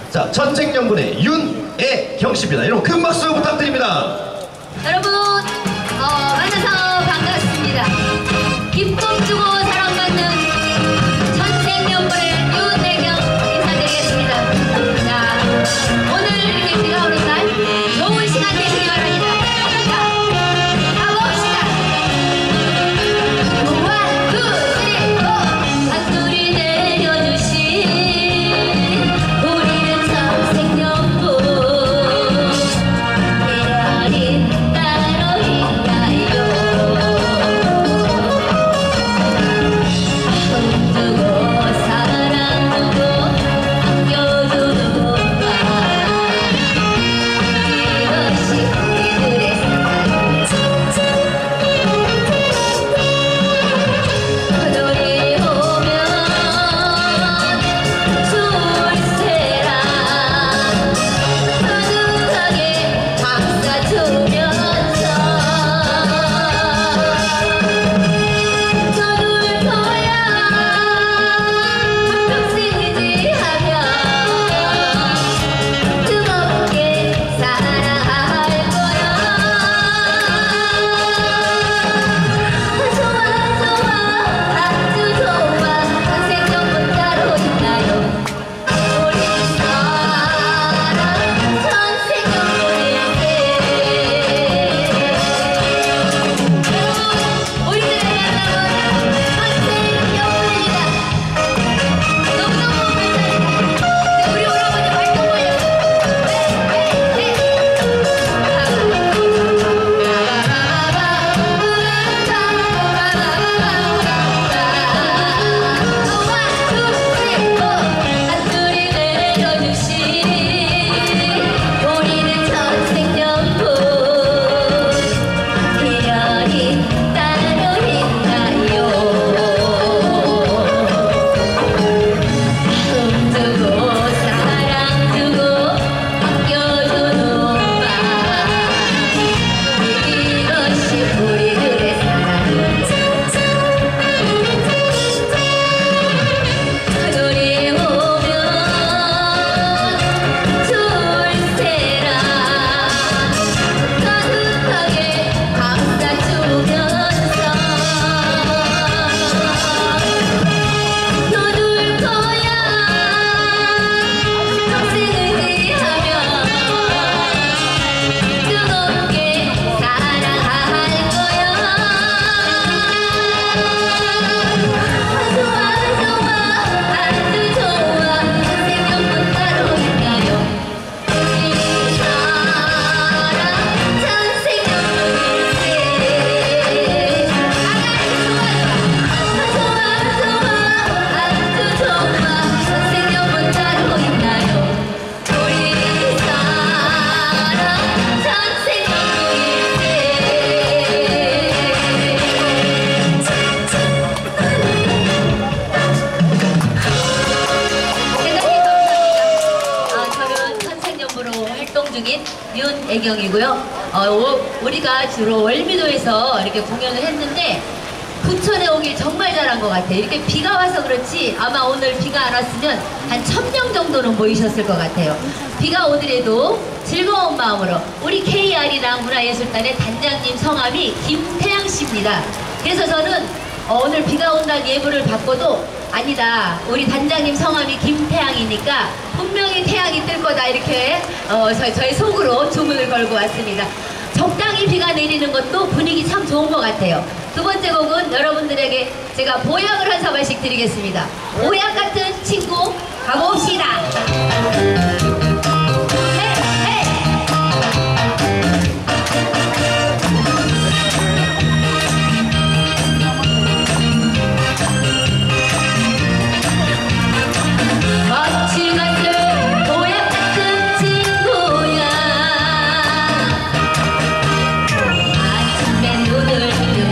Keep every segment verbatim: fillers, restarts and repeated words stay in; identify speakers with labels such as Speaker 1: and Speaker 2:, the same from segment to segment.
Speaker 1: 자, 천생연분의 윤애경 씨입니다. 여러분 큰 박수 부탁드립니다.
Speaker 2: 여러분 어, 만나서 반갑습니다. 기쁨 주고 사랑받는 천생연분의 윤애경 인사드리겠습니다. 자, 오늘 이렇게 비가 오는 날 좋은 시간 되시기 바랍니다. 자, 가봅시다. 원, 투, 쓰리, 포. 한둘이 내려주신 우리는 천생연분 계열이 따로 있나요? 마음 두고 사랑 두고 아껴주는 이것이 우리들의 사랑. 그들이 오면 줄세라 따뜻하게 감싸주면서 저둘 거야 평생 의지하며 뜨겁게 사랑할 거야. 좋아 좋아 아주 좋아 천생연분 따로 있나요? 우리 사랑 천생연분일세. 우리들의 만남은 천생연분입니다. 너무너무 감사합니다. 네, 우리 오라버니 활동 벌려. 네, 한둘이 내려주신 우리는 천생연분 계열이 따로 있나요? 마음 두고 사랑 두고 아껴주는 마음 이것이 우리들의 사랑. 그들이 오면 줄세라 따뜻하게 감싸주면서 너둘 거야 평생 의지하며 뜨겁게 사랑할 거야. 좋아 좋아 아주 좋아 천생연분 따로 있나요? 우리 사랑 천생연분일세. 좋아 좋아 아주 좋아 천생연분 따로 있나요? 우리 사랑 천생연분일세. 대단히 감사합니다. 아, 저는 천생연분으로 활동 중인 윤애경이고요. 어, 오- 우리가 주로 월미도에서 이렇게 공연을 했는데 부천에 오길 정말 잘한 것 같아요. 이렇게 비가 와서 그렇지 아마 오늘 비가 안 왔으면 한 천 명 정도는 모이셨을 것 같아요. 비가 오더라도 즐거운 마음으로 우리 케이알이랑 문화예술단의 단장님 성함이 김태양 씨입니다. 그래서 저는 어, 오늘 비가 온다는 예보를 받고도 아니다, 우리 단장님 성함이 김태양이니까 분명히 태양이 뜰 거다 이렇게 어, 저, 저의 속으로 주문을 걸고 왔습니다. 적당히 비가 내리는 것도 분위기 참 좋은 것 같아요. 두 번째 곡은 여러분들에게 제가 보약을 한 사발씩 드리겠습니다. 보약 같은 친구 가봅시다. 헤이, 헤이. 거칠 것을 보약 같은 친구야. 아침에 눈을 뜨면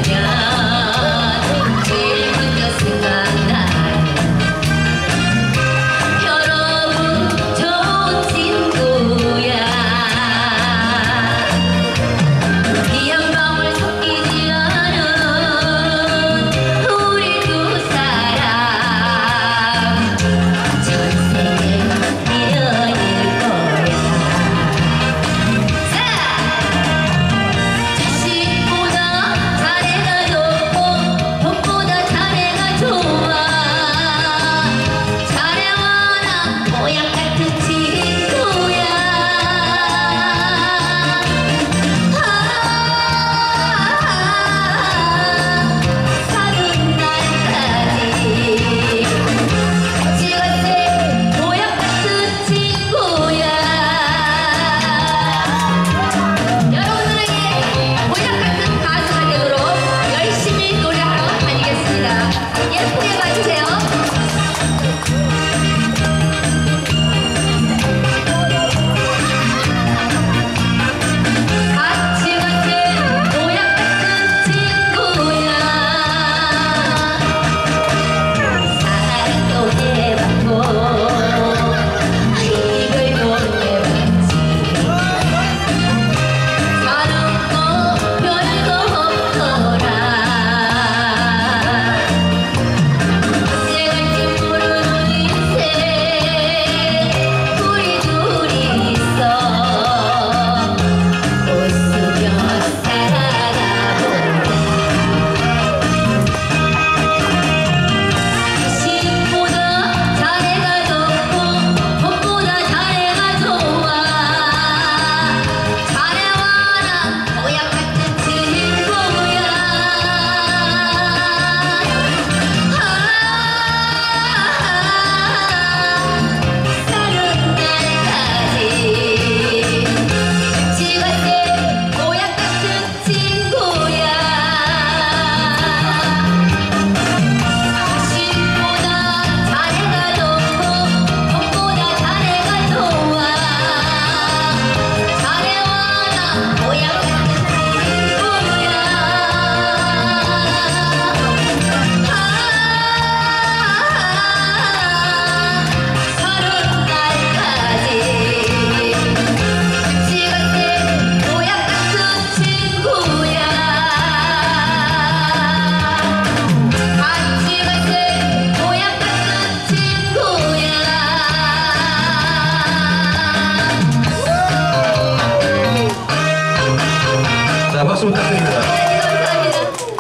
Speaker 2: 제일 먼저 생각나 혈압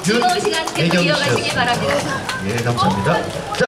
Speaker 2: 즐거운 시간 계속
Speaker 1: 윤애경
Speaker 2: 이어가시길
Speaker 1: 씨였습니다.
Speaker 2: 바랍니다.
Speaker 1: 예, 감사합니다. 자,